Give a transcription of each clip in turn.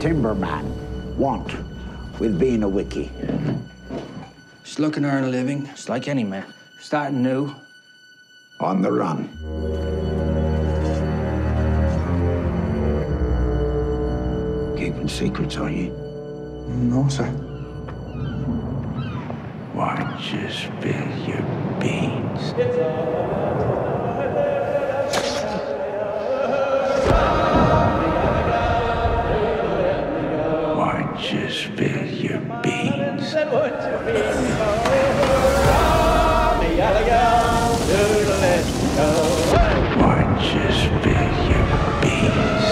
timberman want with being a wickie? Just looking to earn a living, just like any man. Starting new. On the run. Keeping secrets, are you? No, sir. Why don't you spill your beans? Why don't you spill your beans? Why don't you spill your beans?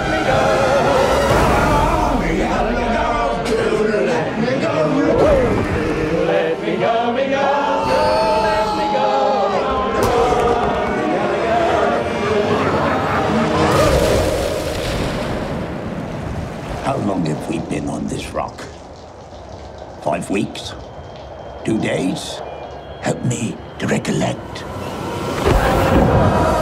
How long have we been on this rock? 5 weeks? 2 days? Help me to recollect.